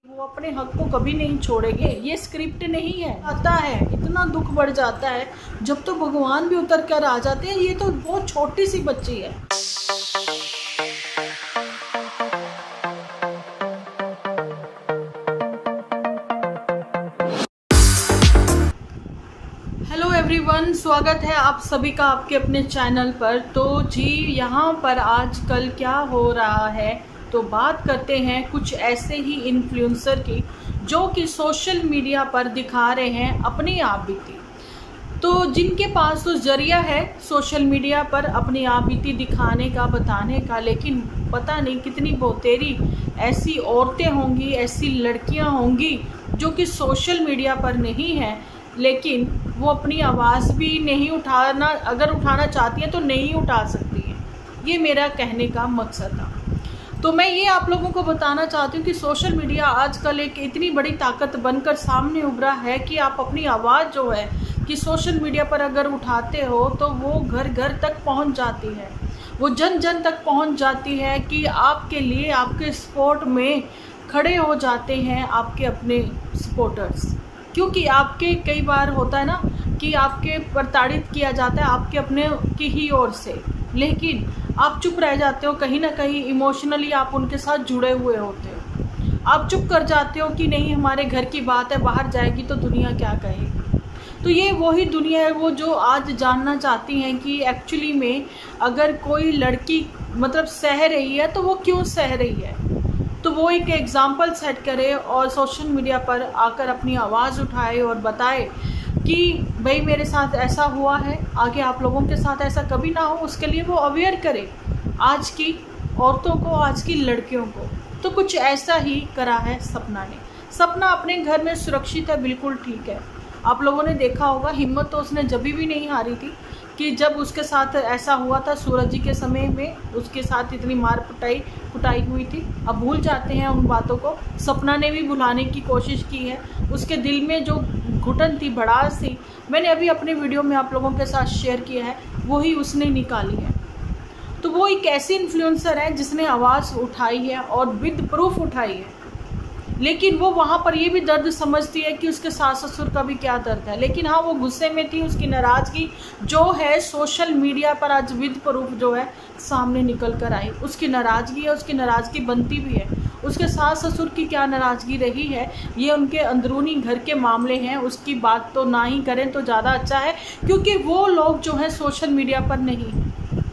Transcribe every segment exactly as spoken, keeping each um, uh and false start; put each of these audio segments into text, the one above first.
वो अपने हक को कभी नहीं छोड़ेंगे। ये स्क्रिप्ट नहीं है। आता है इतना दुख बढ़ जाता है जब तो भगवान भी उतर कर आ जाते हैं। ये तो बहुत छोटी सी बच्ची है। हेलो एवरीवन, स्वागत है आप सभी का आपके अपने चैनल पर। तो जी यहाँ पर आजकल क्या हो रहा है, तो बात करते हैं कुछ ऐसे ही इन्फ्लुएंसर की जो कि सोशल मीडिया पर दिखा रहे हैं अपनी आप बीती। तो जिनके पास तो जरिया है सोशल मीडिया पर अपनी आप बीती दिखाने का, बताने का, लेकिन पता नहीं कितनी बहुतेरी ऐसी औरतें होंगी, ऐसी लड़कियां होंगी जो कि सोशल मीडिया पर नहीं है, लेकिन वो अपनी आवाज़ भी नहीं उठाना, अगर उठाना चाहती है तो नहीं उठा सकती है। ये मेरा कहने का मकसद था। तो मैं ये आप लोगों को बताना चाहती हूँ कि सोशल मीडिया आजकल एक इतनी बड़ी ताकत बनकर सामने उभरा है कि आप अपनी आवाज़ जो है कि सोशल मीडिया पर अगर उठाते हो तो वो घर घर तक पहुँच जाती है, वो जन जन तक पहुँच जाती है कि आपके लिए, आपके सपोर्ट में खड़े हो जाते हैं आपके अपने सपोर्टर्स। क्योंकि आपके कई बार होता है ना कि आपके प्रताड़ित किया जाता है आपके अपने की ही ओर से, लेकिन आप चुप रह जाते हो। कहीं ना कहीं इमोशनली आप उनके साथ जुड़े हुए होते हो। आप चुप कर जाते हो कि नहीं, हमारे घर की बात है, बाहर जाएगी तो दुनिया क्या कहेगी। तो ये वही दुनिया है वो जो आज जानना चाहती हैं कि एक्चुअली में अगर कोई लड़की मतलब सह रही है तो वो क्यों सह रही है। तो वो एक एग्ज़ाम्पल सेट करे और सोशल मीडिया पर आकर अपनी आवाज़ उठाए और बताए कि भाई मेरे साथ ऐसा हुआ है, आगे आप लोगों के साथ ऐसा कभी ना हो। उसके लिए वो अवेयर करे आज की औरतों को, आज की लड़कियों को। तो कुछ ऐसा ही करा है सपना ने। सपना अपने घर में सुरक्षित है, बिल्कुल ठीक है। आप लोगों ने देखा होगा, हिम्मत तो उसने जब भी नहीं हारी थी कि जब उसके साथ ऐसा हुआ था सूरज जी के समय में, उसके साथ इतनी मार पिटाई कुटाई हुई थी। अब भूल जाते हैं उन बातों को। सपना ने भी भुलाने की कोशिश की है। उसके दिल में जो घुटन थी, भड़ास थी, मैंने अभी अपने वीडियो में आप लोगों के साथ शेयर किया है, वही उसने निकाली है। तो वो एक ऐसी इन्फ्लुएंसर है जिसने आवाज़ उठाई है और विद प्रूफ उठाई है, लेकिन वो वहाँ पर ये भी दर्द समझती है कि उसके सास ससुर का भी क्या दर्द है। लेकिन हाँ, वो गुस्से में थी। उसकी नाराज़गी जो है सोशल मीडिया पर आज विद प्रूफ जो है सामने निकल कर आई। उसकी नाराज़गी है, उसकी नाराज़गी बनती भी है। उसके सास ससुर की क्या नाराज़गी रही है, ये उनके अंदरूनी घर के मामले हैं, उसकी बात तो ना ही करें तो ज़्यादा अच्छा है, क्योंकि वो लोग जो है सोशल मीडिया पर नहीं हैं।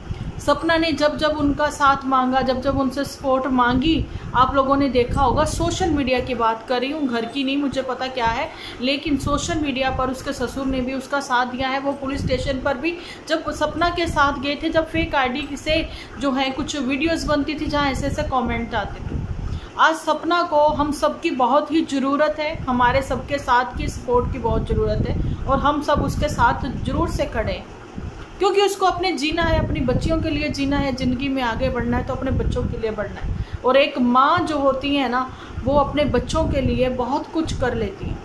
सपना ने जब जब उनका साथ मांगा, जब जब उनसे सपोर्ट मांगी, आप लोगों ने देखा होगा, सोशल मीडिया की बात कर रही हूँ, घर की नहीं, मुझे पता क्या है, लेकिन सोशल मीडिया पर उसके ससुर ने भी उसका साथ दिया है। वो पुलिस स्टेशन पर भी जब सपना के साथ गए थे, जब फेक आईडी से जो है कुछ वीडियोस बनती थी जहाँ ऐसे ऐसे कमेंट आते थे। आज सपना को हम सबकी बहुत ही ज़रूरत है, हमारे सबके साथ की सपोर्ट की बहुत ज़रूरत है, और हम सब उसके साथ ज़रूर से खड़े हैं, क्योंकि उसको अपने जीना है, अपनी बच्चियों के लिए जीना है, ज़िंदगी में आगे बढ़ना है तो अपने बच्चों के लिए बढ़ना है। और एक माँ जो होती है ना, वो अपने बच्चों के लिए बहुत कुछ कर लेती है।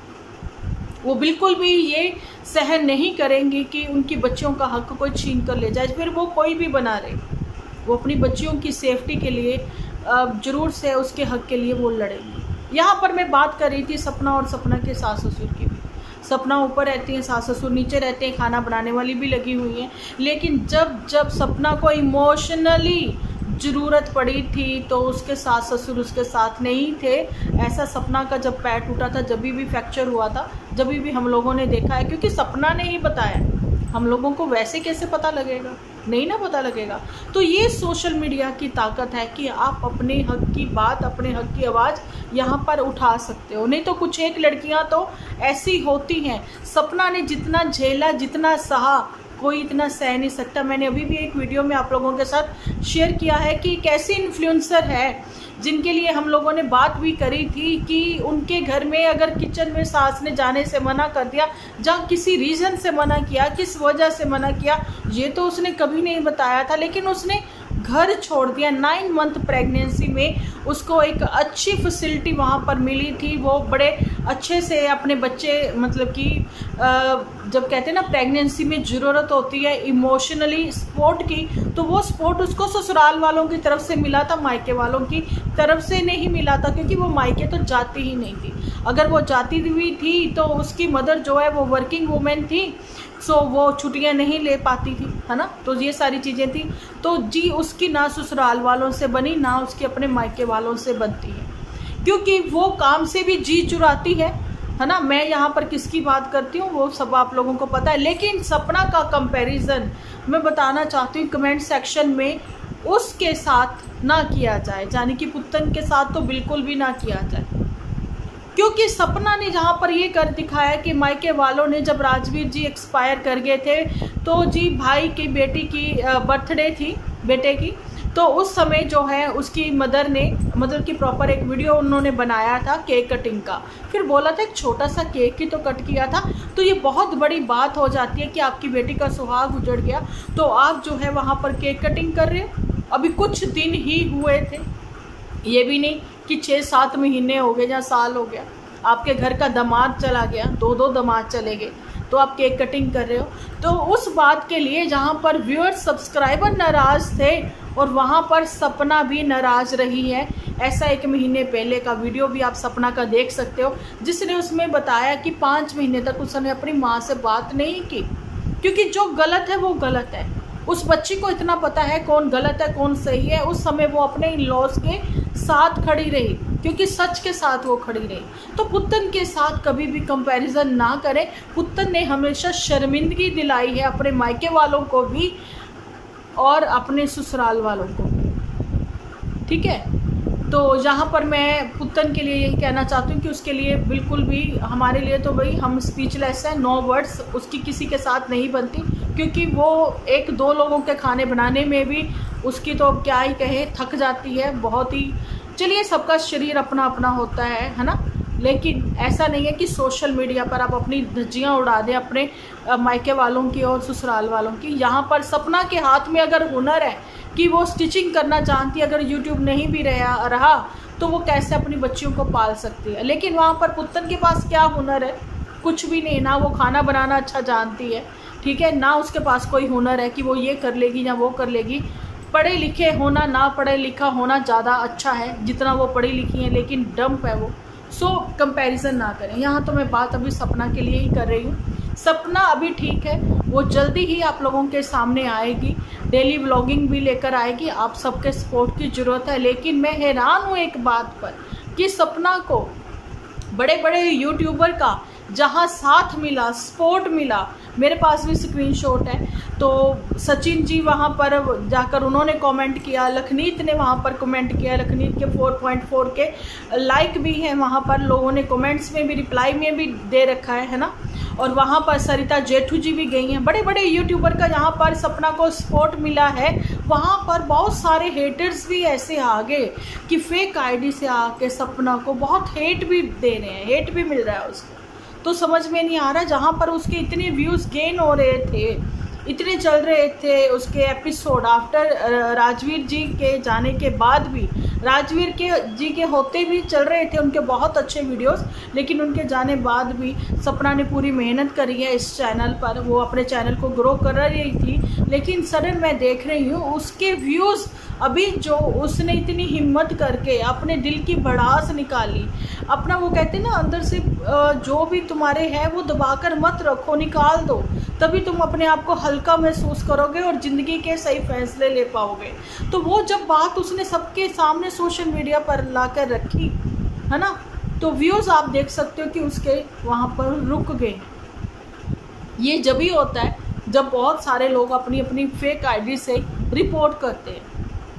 वो बिल्कुल भी ये सहन नहीं करेंगी कि उनकी बच्चियों का हक कोई छीन कर ले जाए, फिर वो कोई भी बना रहे। वो अपनी बच्चियों की सेफ्टी के लिए ज़रूर से उसके हक के लिए वो लड़ेंगी। यहाँ पर मैं बात कर रही थी सपना और सपना के सास ससुर की भी। सपना ऊपर रहती है, सास ससुर नीचे रहते हैं, खाना बनाने वाली भी लगी हुई हैं। लेकिन जब जब सपना को इमोशनली ज़रूरत पड़ी थी तो उसके सास ससुर उसके साथ नहीं थे। ऐसा सपना का जब पैर टूटा था, जब भी फ्रैक्चर हुआ था, जब भी हम लोगों ने देखा है, क्योंकि सपना ने ही बताया। हम लोगों को वैसे कैसे पता लगेगा, नहीं ना पता लगेगा। तो ये सोशल मीडिया की ताकत है कि आप अपने हक की बात, अपने हक की आवाज़ यहाँ पर उठा सकते हो। नहीं तो कुछ एक लड़कियाँ तो ऐसी होती हैं, सपना ने जितना झेला, जितना सहा, कोई इतना सह नहीं सकता। मैंने अभी भी एक वीडियो में आप लोगों के साथ शेयर किया है कि एक ऐसी इन्फ्लुएंसर है जिनके लिए हम लोगों ने बात भी करी थी कि उनके घर में अगर किचन में सास ने जाने से मना कर दिया, जहाँ किसी रीज़न से मना किया, किस वजह से मना किया, ये तो उसने कभी नहीं बताया था, लेकिन उसने घर छोड़ दिया। नाइन मंथ प्रेगनेंसी में उसको एक अच्छी फैसिलिटी वहाँ पर मिली थी, वो बड़े अच्छे से अपने बच्चे मतलब कि जब कहते हैं ना प्रेगनेंसी में ज़रूरत होती है इमोशनली सपोर्ट की, तो वो सपोर्ट उसको ससुराल वालों की तरफ से मिला था, मायके वालों की तरफ से नहीं मिला था, क्योंकि वो मायके तो जाती ही नहीं थी। अगर वो जाती हुई थी तो उसकी मदर जो है वो वर्किंग वूमेन थी, सो वो छुट्टियां नहीं ले पाती थी, है ना। तो ये सारी चीज़ें थी। तो जी उसकी ना ससुराल वालों से बनी ना उसके अपने मायके वालों से बनती है, क्योंकि वो काम से भी जी चुराती है, है ना। मैं यहाँ पर किसकी बात करती हूँ वो सब आप लोगों को पता है। लेकिन सपना का कंपैरिजन मैं बताना चाहती हूँ कमेंट सेक्शन में उसके साथ ना किया जाए, यानी कि पुत्तन के साथ तो बिल्कुल भी ना किया जाए, क्योंकि सपना ने जहाँ पर ये कर दिखाया कि मायके वालों ने जब राजवीर जी एक्सपायर कर गए थे तो जी भाई की बेटी की बर्थडे थी बेटे की, तो उस समय जो है उसकी मदर ने मतलब कि प्रॉपर एक वीडियो उन्होंने बनाया था केक कटिंग का, फिर बोला था एक छोटा सा केक ही तो कट किया था। तो ये बहुत बड़ी बात हो जाती है कि आपकी बेटी का सुहाग उजड़ गया तो आप जो है वहाँ पर केक कटिंग कर रहे हो। अभी कुछ दिन ही हुए थे, ये भी नहीं कि छः सात महीने हो गए या साल हो गया, आपके घर का दामाद चला गया, दो दो दामाद चले गए, तो आप केक कटिंग कर रहे हो। तो उस बात के लिए जहाँ पर व्यूअर्स सब्सक्राइबर नाराज़ थे और वहाँ पर सपना भी नाराज़ रही है। ऐसा एक महीने पहले का वीडियो भी आप सपना का देख सकते हो, जिसने उसमें बताया कि पाँच महीने तक उसने अपनी माँ से बात नहीं की, क्योंकि जो गलत है वो गलत है। उस बच्ची को इतना पता है कौन गलत है कौन सही है। उस समय वो अपने इन लॉज के साथ खड़ी रही, क्योंकि सच के साथ वो खड़ी रही। तो पुत्तन के साथ कभी भी कंपैरिजन ना करें। पुत्तन ने हमेशा शर्मिंदगी दिलाई है अपने मायके वालों को भी और अपने ससुराल वालों को, ठीक है। तो यहाँ पर मैं पुत्तन के लिए यही कहना चाहती हूँ कि उसके लिए बिल्कुल भी हमारे लिए तो भाई हम स्पीचलेस हैं, नो वर्ड्स उसकी किसी के साथ नहीं बनती, क्योंकि वो एक दो लोगों के खाने बनाने में भी उसकी तो क्या ही कहे थक जाती है बहुत ही। चलिए सबका शरीर अपना अपना होता है, है ना। लेकिन ऐसा नहीं है कि सोशल मीडिया पर आप अपनी धज्जियाँ उड़ा दें अपने मायके वालों की और ससुराल वालों की। यहाँ पर सपना के हाथ में अगर हुनर है कि वो स्टिचिंग करना जानती है, अगर यूट्यूब नहीं भी रहा रहा तो वो कैसे अपनी बच्चियों को पाल सकती है। लेकिन वहाँ पर पुत्तन के पास क्या हुनर है? कुछ भी नहीं। ना वो खाना बनाना अच्छा जानती है, ठीक है, ना उसके पास कोई हुनर है कि वो ये कर लेगी या वो कर लेगी। पढ़े लिखे होना ना पढ़े लिखा होना ज़्यादा अच्छा है जितना वो पढ़ी लिखी हैं, लेकिन डम्प है वो। सो कंपैरिजन ना करें। यहाँ तो मैं बात अभी सपना के लिए ही कर रही हूँ। सपना अभी ठीक है, वो जल्दी ही आप लोगों के सामने आएगी, डेली व्लॉगिंग भी लेकर आएगी। आप सबके सपोर्ट की ज़रूरत है। लेकिन मैं हैरान हूँ एक बात पर कि सपना को बड़े बड़े यूट्यूबर का जहाँ साथ मिला, सपोर्ट मिला, मेरे पास भी स्क्रीनशॉट है। तो सचिन जी वहाँ पर जाकर उन्होंने कमेंट किया, लखनीत ने वहाँ पर कमेंट किया, लखनीत के चार पॉइंट चार के लाइक भी हैं वहाँ पर, लोगों ने कमेंट्स में भी रिप्लाई में भी दे रखा है है ना। और वहाँ पर सरिता जेठू जी भी गई हैं। बड़े बड़े यूट्यूबर का जहाँ पर सपना को सपोर्ट मिला है, वहाँ पर बहुत सारे हेटर्स भी ऐसे आ गए कि फेक आईडी से आके सपना को बहुत हेट भी दे रहे हैं, हेट भी मिल रहा है उसको। तो समझ में नहीं आ रहा, जहाँ पर उसके इतने व्यूज़ गेन हो रहे थे, इतने चल रहे थे उसके एपिसोड आफ्टर राजवीर जी के जाने के बाद भी, राजवीर के जी के होते भी चल रहे थे उनके बहुत अच्छे वीडियोस, लेकिन उनके जाने बाद भी सपना ने पूरी मेहनत करी है इस चैनल पर, वो अपने चैनल को ग्रो कर रही थी। लेकिन सडन मैं देख रही हूँ उसके व्यूज़ अभी जो उसने इतनी हिम्मत करके अपने दिल की भड़ास निकाली, अपना वो कहते हैं ना अंदर से जो भी तुम्हारे है वो दबाकर मत रखो, निकाल दो, तभी तुम अपने आप को हल्का महसूस करोगे और ज़िंदगी के सही फैसले ले पाओगे। तो वो जब बात उसने सबके सामने सोशल मीडिया पर लाकर रखी है ना, तो व्यूज़ आप देख सकते हो कि उसके वहाँ पर रुक गए। ये जब ही होता है जब बहुत सारे लोग अपनी अपनी फेक आईडी से रिपोर्ट करते हैं,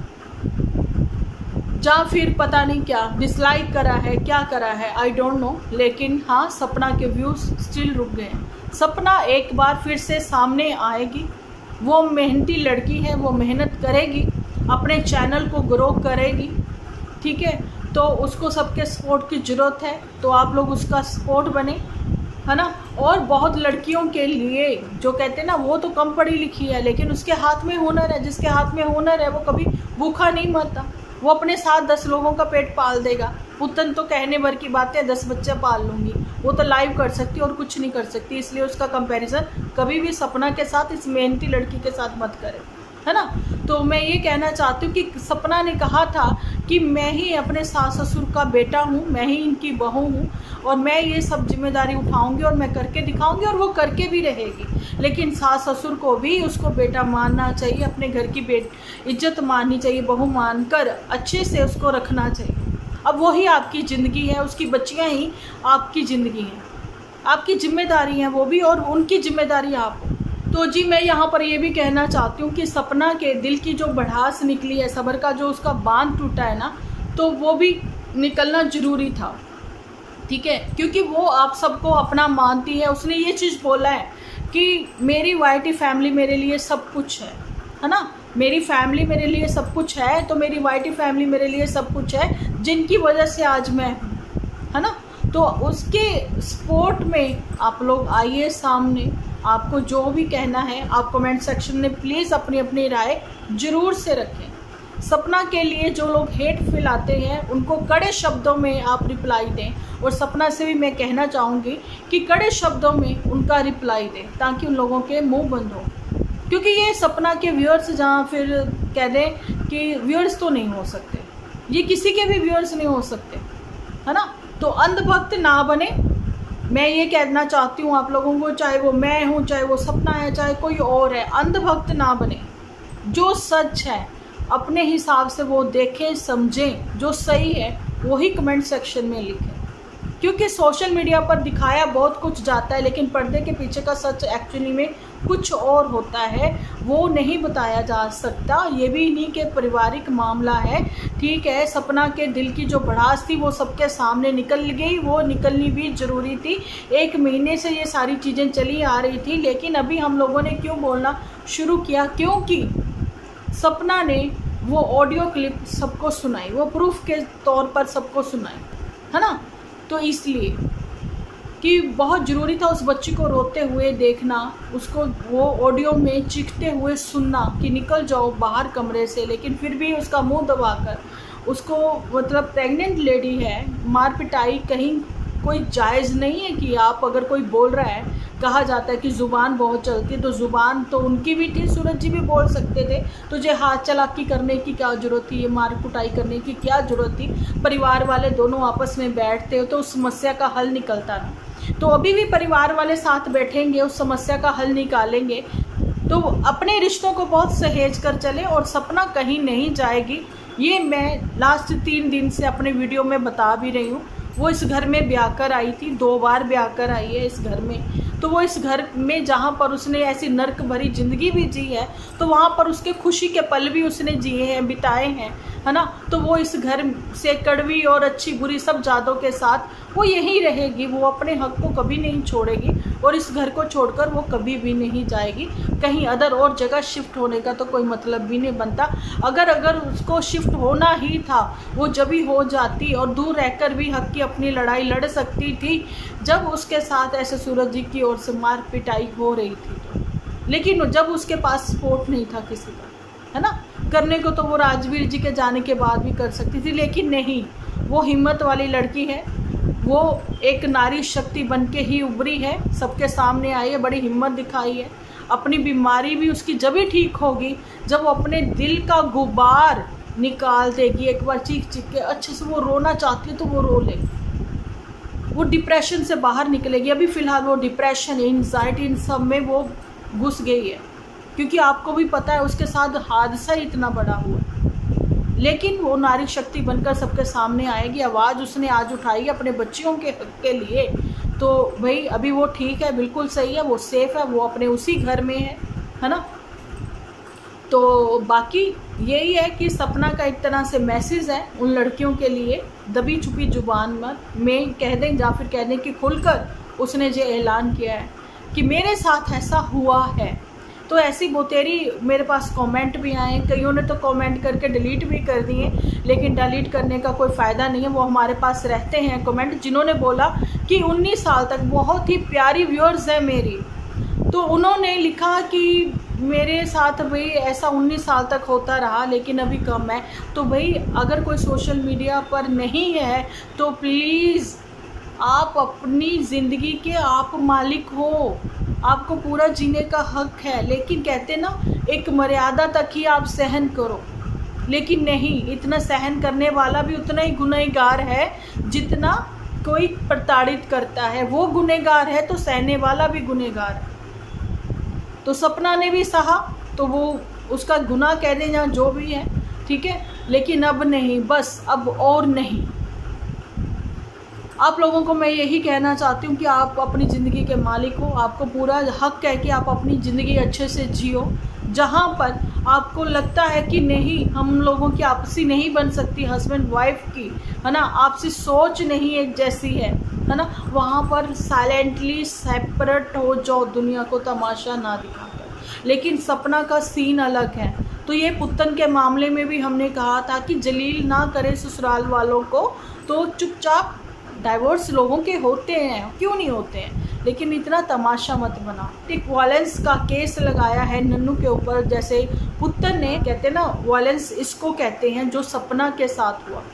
या फिर पता नहीं क्या डिसलाइक करा है, क्या करा है, आई डोंट नो। लेकिन हाँ, सपना के व्यूज़ स्टिल रुक गए हैं। सपना एक बार फिर से सामने आएगी, वो मेहनती लड़की है, वो मेहनत करेगी, अपने चैनल को ग्रो करेगी, ठीक है। तो उसको सबके सपोर्ट की ज़रूरत है, तो आप लोग उसका सपोर्ट बने, है ना। और बहुत लड़कियों के लिए जो कहते हैं ना वो तो कम पढ़ी लिखी है लेकिन उसके हाथ में हुनर है, जिसके हाथ में हुनर है वो कभी भूखा नहीं मरता, वो अपने साथ दस लोगों का पेट पाल देगा। पुतन तो कहने भर की बात है, दस बच्चे पाल लूँगी, वो तो लाइव कर सकती और कुछ नहीं कर सकती। इसलिए उसका कंपैरिजन कभी भी सपना के साथ, इस मेहनती लड़की के साथ मत करें, है ना। तो मैं ये कहना चाहती हूँ कि सपना ने कहा था कि मैं ही अपने सास ससुर का बेटा हूँ, मैं ही इनकी बहू हूँ और मैं ये सब जिम्मेदारी उठाऊंगी और मैं करके दिखाऊंगी, और वो करके भी रहेगी। लेकिन सास ससुर को भी उसको बेटा मानना चाहिए, अपने घर की बेट इज्जत माननी चाहिए, बहू मानकर अच्छे से उसको रखना चाहिए। अब वही आपकी ज़िंदगी है, उसकी बच्चियाँ ही आपकी ज़िंदगी हैं, आपकी जिम्मेदारी हैं वो भी, और उनकी जिम्मेदारी आप हो। तो जी मैं यहाँ पर ये भी कहना चाहती हूँ कि सपना के दिल की जो भड़ास निकली है, सब्र का जो उसका बांध टूटा है ना, तो वो भी निकलना ज़रूरी था, ठीक है। क्योंकि वो आप सबको अपना मानती है। उसने ये चीज़ बोला है कि मेरी वाईटी फैमिली मेरे लिए सब कुछ है, है ना। मेरी फैमिली मेरे लिए सब कुछ है, तो मेरी वाईटी फैमिली मेरे लिए सब कुछ है, जिनकी वजह से आज मैं हूँ, है ना। तो उसके सपोर्ट में आप लोग आइए सामने, आपको जो भी कहना है आप कमेंट सेक्शन में प्लीज़ अपनी अपनी राय ज़रूर से रखें। सपना के लिए जो लोग हेट फैलाते हैं उनको कड़े शब्दों में आप रिप्लाई दें, और सपना से भी मैं कहना चाहूँगी कि कड़े शब्दों में उनका रिप्लाई दें, ताकि उन लोगों के मुंह बंद हो। क्योंकि ये सपना के व्यूअर्स जहाँ फिर कह दें कि व्यूअर्स तो नहीं हो सकते, ये किसी के भी व्यूअर्स नहीं हो सकते, है ना। तो अंधभक्त ना बने, मैं ये कहना चाहती हूँ आप लोगों को, चाहे वो मैं हूँ, चाहे वो सपना है, चाहे कोई और है, अंधभक्त ना बने। जो सच है अपने हिसाब से वो देखें, समझें, जो सही है वही कमेंट सेक्शन में लिखें। क्योंकि सोशल मीडिया पर दिखाया बहुत कुछ जाता है, लेकिन पर्दे के पीछे का सच एक्चुअली में कुछ और होता है, वो नहीं बताया जा सकता। ये भी इन्हीं के पारिवारिक मामला है, ठीक है। सपना के दिल की जो भड़ास थी वो सबके सामने निकल गई, वो निकलनी भी ज़रूरी थी। एक महीने से ये सारी चीज़ें चली आ रही थी, लेकिन अभी हम लोगों ने क्यों बोलना शुरू किया, क्योंकि सपना ने वो ऑडियो क्लिप सबको सुनाई, वो प्रूफ के तौर पर सबको सुनाई, है ना। तो इसलिए कि बहुत ज़रूरी था उस बच्ची को रोते हुए देखना, उसको वो ऑडियो में चीखते हुए सुनना कि निकल जाओ बाहर कमरे से, लेकिन फिर भी उसका मुंह दबाकर उसको, मतलब प्रेग्नेंट लेडी है, मार पिटाई कहीं कोई जायज़ नहीं है। कि आप अगर कोई बोल रहा है, कहा जाता है कि ज़ुबान बहुत चलती है, तो ज़ुबान तो उनकी भी थी, सूरज जी भी बोल सकते थे, तुझे हाथ चलाकी करने की क्या ज़रूरत थी, ये मार कुटाई करने की क्या ज़रूरत थी। परिवार वाले दोनों आपस में बैठते हो तो उस समस्या का हल निकलता ना। तो अभी भी परिवार वाले साथ बैठेंगे, उस समस्या का हल निकालेंगे। तो अपने रिश्तों को बहुत सहेज कर चले, और सपना कहीं नहीं जाएगी, ये मैं लास्ट तीन दिन से अपने वीडियो में बता भी रही हूँ। वो इस घर में ब्याह कर आई थी, दो बार ब्याह कर आई है इस घर में। तो वो इस घर में जहाँ पर उसने ऐसी नर्क भरी ज़िंदगी भी जी है, तो वहाँ पर उसके खुशी के पल भी उसने जिए हैं, बिताए हैं, है ना। तो वो इस घर से कड़वी और अच्छी बुरी सब यादों के साथ वो यहीं रहेगी, वो अपने हक को कभी नहीं छोड़ेगी, और इस घर को छोड़कर वो कभी भी नहीं जाएगी। कहीं अदर और जगह शिफ्ट होने का तो कोई मतलब भी नहीं बनता। अगर अगर उसको शिफ्ट होना ही था, वो जब भी हो जाती और दूर रहकर भी हक की अपनी लड़ाई लड़ सकती थी, जब उसके साथ ऐसे सूरज जी की ओर से मार पिटाई हो रही थी। तो लेकिन जब उसके पास सपोर्ट नहीं था किसी का, है ना, करने को तो वो राजवीर जी के जाने के बाद भी कर सकती थी, लेकिन नहीं, वो हिम्मत वाली लड़की है, वो एक नारी शक्ति बन के ही उभरी है, सबके सामने आई है, बड़ी हिम्मत दिखाई है। अपनी बीमारी भी उसकी जब ही ठीक होगी जब वो अपने दिल का गुबार निकाल देगी, एक बार चीख चीख के अच्छे से वो रोना चाहती है तो वो रो ले, वो डिप्रेशन से बाहर निकलेगी। अभी फ़िलहाल वो डिप्रेशन, एंजाइटी, इन सब में वो घुस गई है, क्योंकि आपको भी पता है उसके साथ हादसा ही इतना बड़ा हुआ। लेकिन वो नारी शक्ति बनकर सबके सामने आएगी, आवाज़ उसने आज उठाई है अपने बच्चियों के हक के लिए। तो भाई अभी वो ठीक है, बिल्कुल सही है, वो सेफ़ है, वो अपने उसी घर में है, है ना। तो बाकी यही है कि सपना का एक तरह से मैसेज है उन लड़कियों के लिए, दबी छुपी जुबान में कह दें, या फिर कह दें कि खुलकर उसने जो ऐलान किया है कि मेरे साथ ऐसा हुआ है। तो ऐसी बोतेरी मेरे पास कमेंट भी आए, कईयों ने तो कमेंट करके डिलीट भी कर दिए, लेकिन डिलीट करने का कोई फ़ायदा नहीं है, वो हमारे पास रहते हैं कमेंट। जिन्होंने बोला कि उन्नीस साल तक, बहुत ही प्यारी व्यूअर्स है मेरी, तो उन्होंने लिखा कि मेरे साथ भाई ऐसा उन्नीस साल तक होता रहा, लेकिन अभी कम है। तो भाई अगर कोई सोशल मीडिया पर नहीं है तो प्लीज़ आप अपनी ज़िंदगी के आप मालिक हो, आपको पूरा जीने का हक है। लेकिन कहते ना एक मर्यादा तक ही आप सहन करो, लेकिन नहीं, इतना सहन करने वाला भी उतना ही गुनहगार है जितना कोई प्रताड़ित करता है। वो गुनहगार है तो सहने वाला भी गुनहगार है। तो सपना ने भी सहा तो वो उसका गुनाह कह दें या जो भी है, ठीक है, लेकिन अब नहीं, बस अब और नहीं। आप लोगों को मैं यही कहना चाहती हूँ कि आप अपनी ज़िंदगी के मालिक हो, आपको पूरा हक है कि आप अपनी ज़िंदगी अच्छे से जियो। जहाँ पर आपको लगता है कि नहीं, हम लोगों की आपसी नहीं बन सकती, हस्बैंड वाइफ की, है ना, आपसी सोच नहीं एक जैसी है, है ना, वहाँ पर साइलेंटली सेपरेट हो जाओ, दुनिया को तमाशा ना दिखाकर। लेकिन सपना का सीन अलग है। तो ये पुत्तन के मामले में भी हमने कहा था कि जलील ना करे ससुराल वालों को, तो चुपचाप डाइवोर्स लोगों के होते हैं, क्यों नहीं होते हैं, लेकिन इतना तमाशा मत बना। एक वायलेंस का केस लगाया है नन्नू के ऊपर, जैसे पुत्तन ने, कहते ना वायलेंस इसको कहते हैं जो सपना के साथ हुआ,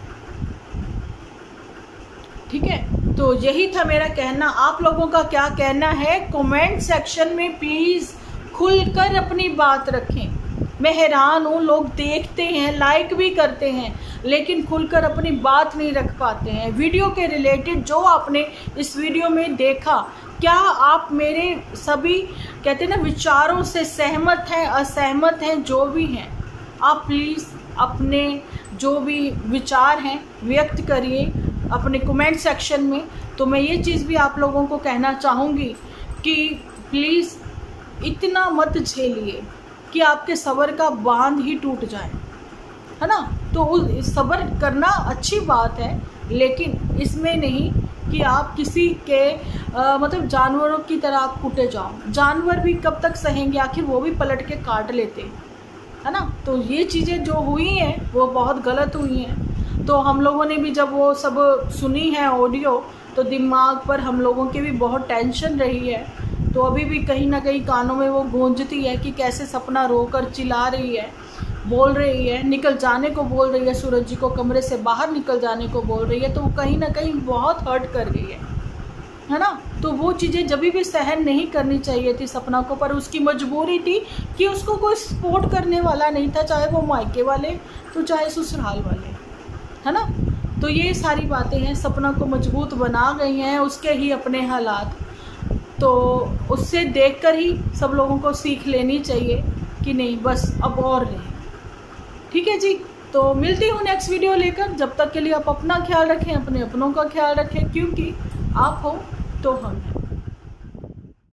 ठीक है। तो यही था मेरा कहना। आप लोगों का क्या कहना है कमेंट सेक्शन में प्लीज़ खुलकर अपनी बात रखें। मैं हैरान हूँ, लोग देखते हैं, लाइक भी करते हैं, लेकिन खुलकर अपनी बात नहीं रख पाते हैं। वीडियो के रिलेटेड जो आपने इस वीडियो में देखा, क्या आप मेरे सभी कहते हैं ना विचारों से सहमत हैं, असहमत हैं, जो भी हैं, आप प्लीज़ अपने जो भी विचार हैं व्यक्त करिए अपने कमेंट सेक्शन में। तो मैं ये चीज़ भी आप लोगों को कहना चाहूँगी कि प्लीज़ इतना मत झेलिए कि आपके सब्र का बांध ही टूट जाए, है ना। तो उस सब्र करना अच्छी बात है, लेकिन इसमें नहीं कि आप किसी के आ, मतलब जानवरों की तरह आप कुटे जाओ। जानवर भी कब तक सहेंगे, आखिर वो भी पलट के काट लेते हैं, है ना। तो ये चीज़ें जो हुई हैं वो बहुत गलत हुई हैं। तो हम लोगों ने भी जब वो सब सुनी है ऑडियो, तो दिमाग पर हम लोगों की भी बहुत टेंशन रही है। तो अभी भी कहीं ना कहीं कानों में वो गूंजती है कि कैसे सपना रोकर चिल्ला रही है, बोल रही है, निकल जाने को बोल रही है, सूरज जी को कमरे से बाहर निकल जाने को बोल रही है। तो वो कहीं ना कहीं बहुत हर्ट कर गई है, है ना। तो वो चीज़ें जब भी सहन नहीं करनी चाहिए थी सपना को, पर उसकी मजबूरी थी कि उसको कोई सपोर्ट करने वाला नहीं था, चाहे वो मायके वाले तो चाहे ससुराल वाले, है ना। तो ये सारी बातें हैं, सपना को मजबूत बना गई हैं उसके ही अपने हालात। तो उससे देखकर ही सब लोगों को सीख लेनी चाहिए कि नहीं, बस अब और रहे, ठीक है जी। तो मिलती हूँ नेक्स्ट वीडियो लेकर। जब तक के लिए आप अपना ख्याल रखें, अपने अपनों का ख्याल रखें, क्योंकि आप हो तो हम हैं।